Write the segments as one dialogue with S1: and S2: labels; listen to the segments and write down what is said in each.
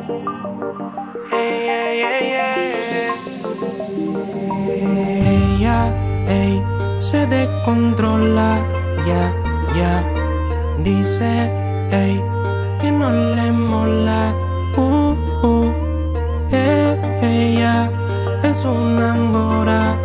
S1: Ella, se descontrola, ya, dice, que no le mola, ella es una Angora,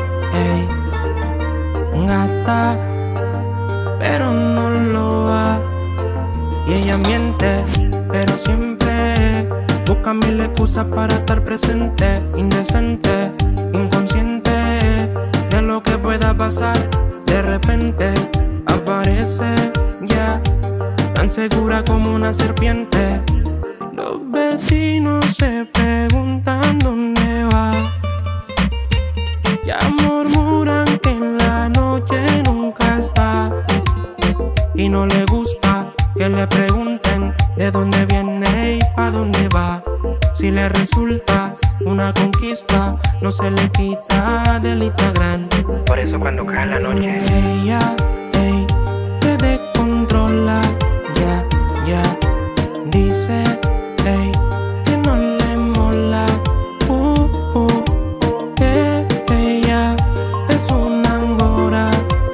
S1: gata, pero no lo va. Y ella miente, pero siempre busca mil excusas para estar presente. Indecente, inconsciente de lo que pueda pasar. De repente aparece ya, tan segura como una serpiente. Los vecinos se preguntan dónde va. Ya murmuran que en la noche nunca está. Y no le gusta que le pregunten de dónde viene y pa' dónde va. Si le resulta una conquista, no se le quita del Instagram.
S2: Por eso cuando cae la noche,
S1: ella, se descontrola, ya, dice, que no le mola, ella es una Angora,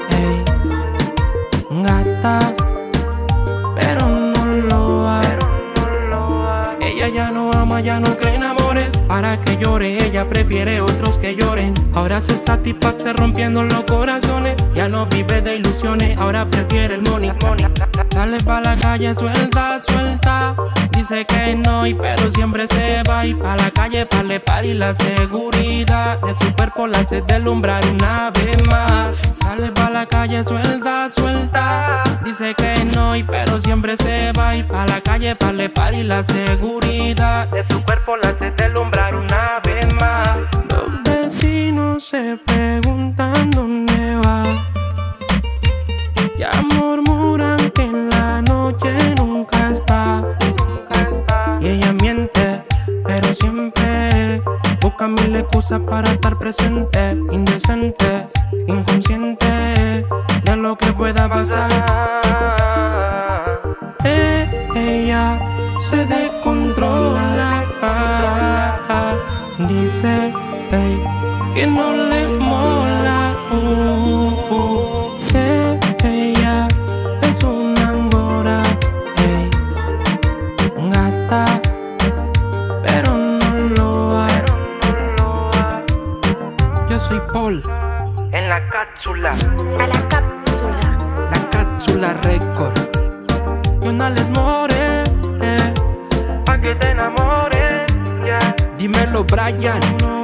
S1: gata, pero no lo va. Ella ya no ama, ya no cree en amores. Para que llore, ella prefiere otros que lloren. Ahora se satisface rompiendo los corazones. Ya no vive de ilusiones, ahora prefiere el money. Sale pa' la calle suelta, dice que no, pero siempre se va. Y pa' la calle, pa' le par y la seguridad de su cuerpo la hace deslumbrar una vez más. Sale pa' la calle suelta, dice que no, pero siempre se va. Y pa' la calle, pa' le par y la seguridad de su cuerpo la hace deslumbrar una vez más. Los vecinos se preguntan dónde va. Ya murmuran que en la noche nunca está. Y ella miente, pero siempre busca mil excusas para estar presente. Indecente, inconsciente de lo que pueda pasar. Ella se descontrola, dice, que no le mola, ella es una Angora, gata, pero no lo va. Yo soy Paul,
S2: en la cápsula,
S3: A la cápsula.
S1: la cápsula record. Yo no les more,
S2: pa' que te enamores, ya.
S1: dímelo Brian.